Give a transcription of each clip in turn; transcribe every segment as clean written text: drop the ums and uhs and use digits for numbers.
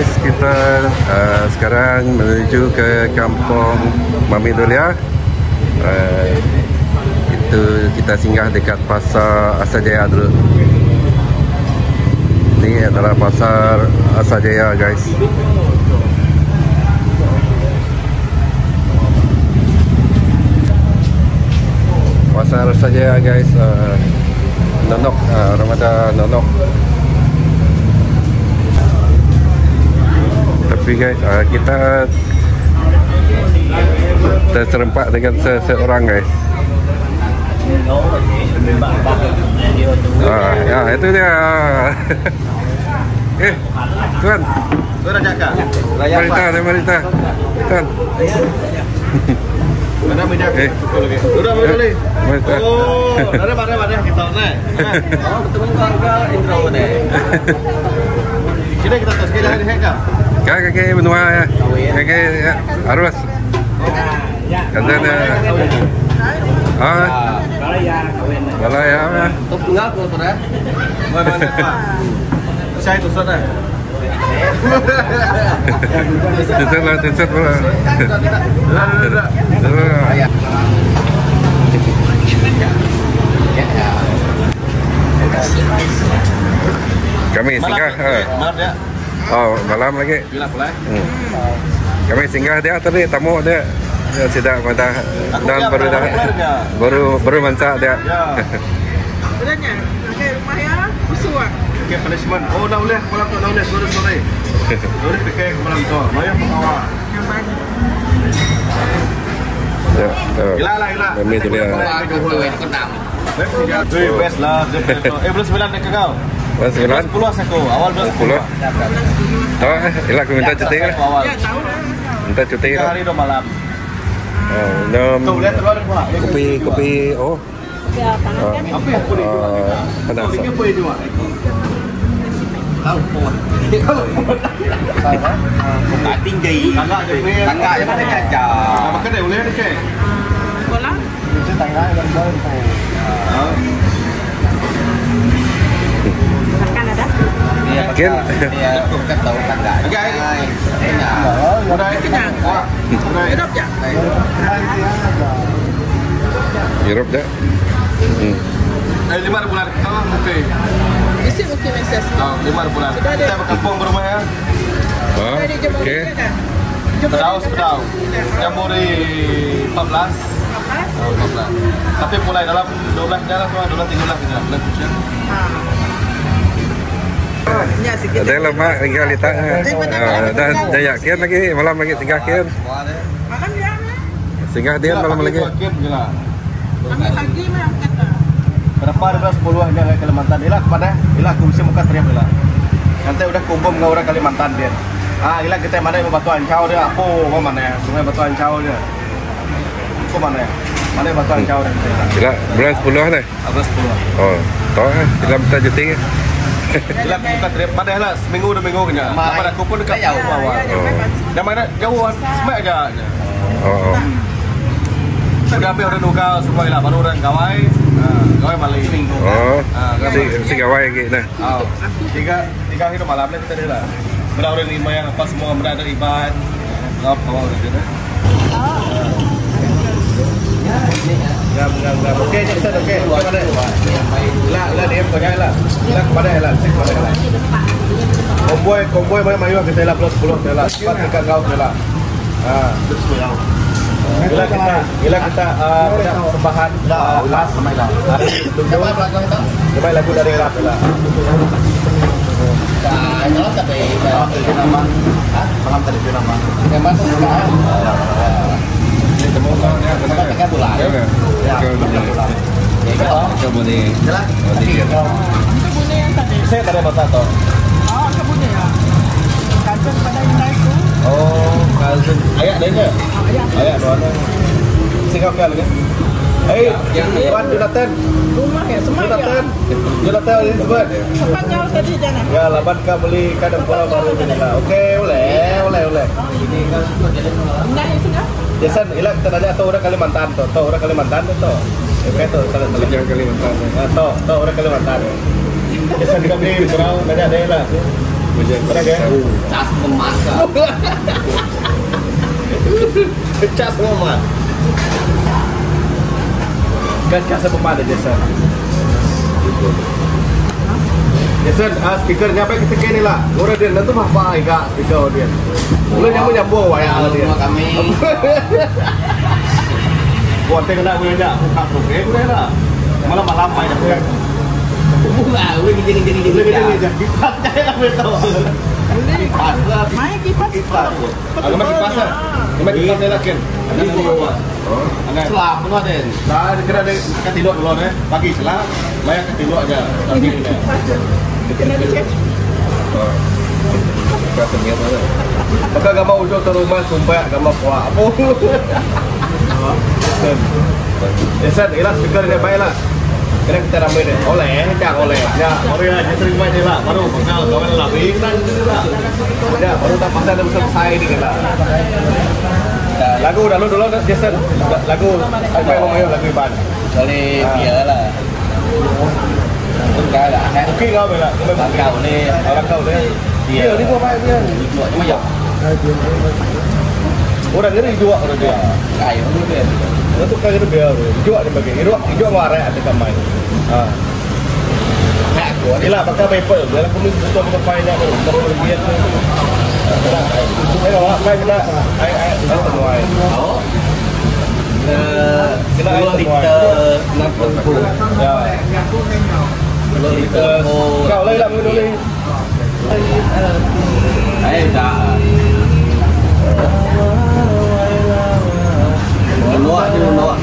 guys, kita sekarang menuju ke kampung Mami Dolia. Itu kita singgah dekat pasar Asajaya dulu. Ini adalah pasar Asajaya guys. Pasar Asajaya guys, Nonok, Ramadan Nonok. Tapi guys, kita terserempak dengan seseorang guys. Ya itu dia. Tuan. Tuan Jaka. Marita. Tuan. Mana meja? Udah boleh. Oh, ada kita nih. Oh, betul keluarga intro deh. Kita terus ke jalan di Heka. Kakek benua ya. Kakek arus. Ya. Katanya. Balaya. Top tunggal tuh ya. Mana Pak? Saya itu sudah. Tuset pula. Kami singgah. Malam ya. Oh, malam lagi. Kami singgah dia tadi tamu dia. Ya, sudah pada dan baru mansak dia. Sebenarnya, pakai rumah ya, busuk. Pakai punishment. Oh, dah boleh. Malam tu dah boleh sore. Boleh pakai malam tu. Maya bawa. Ya, Gila. Kami tu dia. Best lah. Belum 9 dekat kau. 9? 10 aku. Awal 10. Oh, elak aku minta cuti lah. Ya, tahu lah. Minta cuti lah. Hari 2 malam. Minum kopi. Oh. Ya, panas kan? Apa yang boleh jual? Panas. Apa boleh jual? Tahu pun. Tak tinggi. Tangga je mana aja. Makan dah boleh ni ke? Sekolah? Mesti tangga dan baru. Makan ada? Mungkin. Dia bukan tahu tangga. Okey. Udah kenyang. Hidup je. Europe dah. 5 bulan. Okey. Isi mungkin meses. 5 bulan. Kita berkampung berumah ya. Oh, okey. Sedau. Jamuri 14. 14. Tapi mulai dalam 12 jalan, 13 jalan. Bulan Pucat. Ya, sikit. Ada lama tinggal letak. Dah yakin lagi malam lagi tinggal kian. Malam ya. Singgah dia malam lagi. Kami lagi memang kata. Berapa ada 10 hanya ke Kalimantan. Ilah aku mesti muka teriak ilah. Nanti udah kumpul dengan orang Kalimantan dia. Ilah kita mana yang Batu Ancau dia. Apa mana ya? Sungai Batu Ancau dia. Apa mana ya? Mana Batu Ancau dia? Ilah bulan 10 dah. Bulan 10. Oh, tahu kan? Kita minta cuti. Ilah aku muka teriak. Padahal lah seminggu 2 minggu kena. Apa aku pun dekat awal. Yang mana jauh semak aja. Oh. Sudah habis orang nuka supaya lah baru orang kawai. Kawai balik ini. Oh. Si gawai lagi nah. Tiga hari malam ni kita dah. Berada orang lima yang apa semua berada ibad. Kau kawal gitu dah. Gam. Okey, Jackson okey. Kepada. Lah dia kau jangan lah. Lah kepada lah. Cek kepada lah. Konvoy mayu kita lah plus 10 lah. Cepat dekat kau lah. Terus kau. Gila kita persembahan ulas hari coba lagu dari rap lah. Nó sẽ bị cái năm ăn, malam tadi cái năm ăn. Cái mắt nó cả. Kita kan bulan. Ya. Kebun ini. Jelas. Kebun yang tadi. Saya tadi bahasa tu. Oh, kebun ya. Cousin pada Hyundai tu. Oh, cousin. Ayah ada ke? Ayah doanya. Singapura lagi. Tuan Jonathan. Rumah ya, semua Jonathan. Jonathan Elizabeth. Cepat jauh tadi jangan. Ya, laban kau beli kadang bola baru ni lah. Okey, boleh. Ini Hyundai ya sudah. Jason, ilah kita nanya tahu orang Kalimantan tu. Tahu orang Kalimantan tu. Okey tu, salah. Kalimantan. Tahu orang Kalimantan. Jason kami berau nanya dia lah. Mana ke? Cas emas. Cas emas. Kan cas emas ada Jason. Jason, speakernya apa kita kini lah. Orang dia nanti apa enggak speaker dia. Lu nyambung wayang dia. Kami. Buat kena gue enggak buka program gue lah. Malam malam aja gue. Bukan, udah gini. Kipas lah betul. Kipas lah. Main kipas. Agak main kipas lah. Main kipas saya lakin. Ada semua. Agak. Selap pun ada. Nah, kira ada ketidur dulu deh. Pagi selap, banyak ketidur aja. Pagi ini. Kena dicek. Maka gak mau ujung ke rumah sumpah gak mau kuat. Apa? Jason, ilah speakernya baik lah. Kira kita ramai deh. Oleh, jangan oleh. Ya, baru aja sering main lah. Baru bakal kawan lebih kan gitu lah. Ya, baru tak pasal ada selesai ini lah. Lagu udah lu dulu Jason. Lagu apa yang mau lagu Iban? Kali biar lah. Cái là hát Oke kau bela. orang kau ni. Orang kau deh. Iya, ini gua main dia. Buat cuma ya. Orang ini dua orang dia. Kayu tu dia. Itu kayak itu biar. Dua dia bagi. Dua warai ada kamai. Ah. Hát của Ila pakai paper. Dalam kumis itu apa painnya tu. Kalau dia tu. Ayo, main kita. Ayo semua. Oh. Kena air 10 liter 60. Ya. 10 liter. Kau lagi lah dulu ni. Dah. Luak je luak.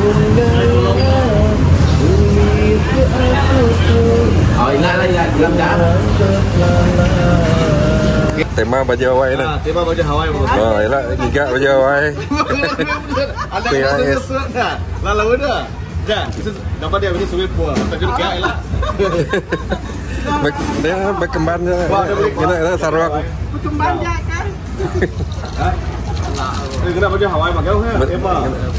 Oh, ingat lah ya, dalam dah. Tema baju Hawaii ni. Tema baju Hawaii bro. Oh, ialah gigak baju Hawaii. Ada kesut dah. Lalu dah. Dah, dapat dia ini sulit pun. Tak kena kaya lah. Dia berkembang je. Kena Sarawak. Berkembang je kan. Ini kena baju Hawaii pakai apa? Tema.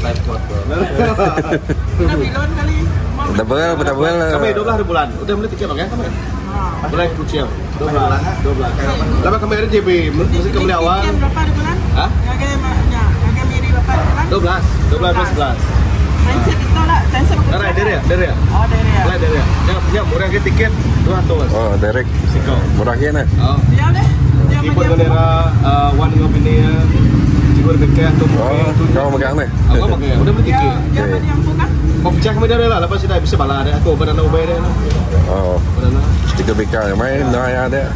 Kena bilon kali. Double. Kami 12 bulan. Udah beli tiket pakai kami. Mulai kucing. 12. Lama kami ada JB. Mesti kami awal. Berapa di bulan? Hah? Harga miri berapa di bulan? 12 11. Mindset itu lah. Mindset aku. Dari ya. Oh, dari ya. Mulai dari ya. Yang murah ke tiket 200. Oh, direct. Sikau. Murah ke ni? Oh. Dia deh. Dia Keyboard bendera One Ngobini Cikur Bekeh tu. Oh, kau megang ni? Aku pakai. Udah beli Dia tiket. dia beli yang bukan. Kau pecah kami dia lah. Lepas sudah bisa bala dia. Aku badan ubay dia. Oh, Badan. 3 BK main dah ada.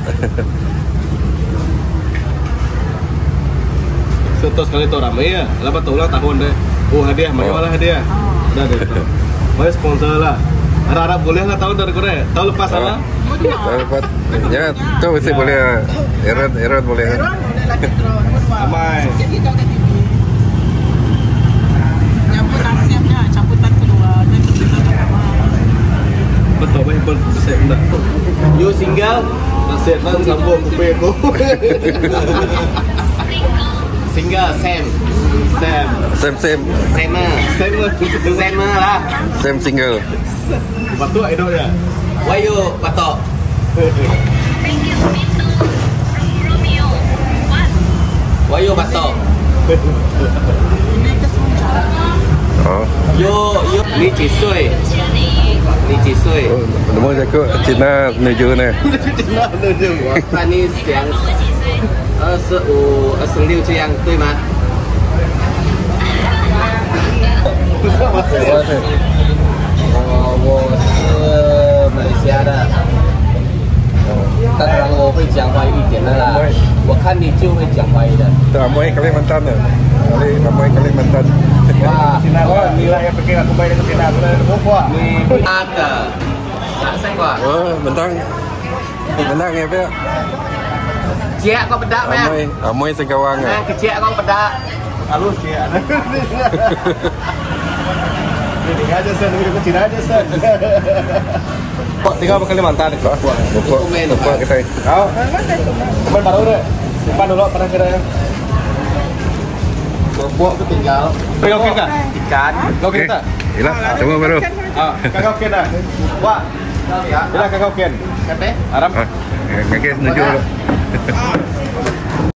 Setos sekali tu ramai ya. Lepas tu ulang tahun deh. Oh hadiah, mari malah hadiah. Dah deh. Mari sponsor lah. Harap boleh lah tahun dari Korea. Tahun lepas sama. Dapat. Ya, tu mesti boleh. Erot boleh. Drone boleh lagi drone. Amai. Sikit kita ke TV. Nyambut nasihatnya camputan kedua dan kita pertama. Betul baik pun saya enggak. You single? Nasib kan sambung kuping aku. Single Sam. Same. Sam lah. Same single. Batu idol dia. Why you patok? Why you patok? Ini kesemua. Oh. You ni几岁？你几岁？ Nombor jago Cina menuju ni. 那你想25、26这样对吗？我是马来西亚的。当然我会讲华语一点的啦，我看你就会讲华语的。 Ramai Kalimantan ni. Ramai Kalimantan. Wah, Cina kau nilai yang pakai aku bayar dengan Cina. Aku dah buat. ni ada. Tak saya Oh, bentang. Bentang ni apa? Cek kau pedak meh. Ramai Sengkawang ah. Kecek kau pedak. Halus dia. Ini aja sen, ini Cina aja sen. Kok tinggal pakai Kalimantan ni. Buka kita. Kau? Teman baru deh. Simpan dulu pernah kira. Buat tu tinggal Kau oke tak? ikan. Kau oke tak? Ila, semua baru. Ah, kakak oke dah. Wah, Ya. bila kakak oke. Kata? Aram. Kakek menuju dulu. Hehehe.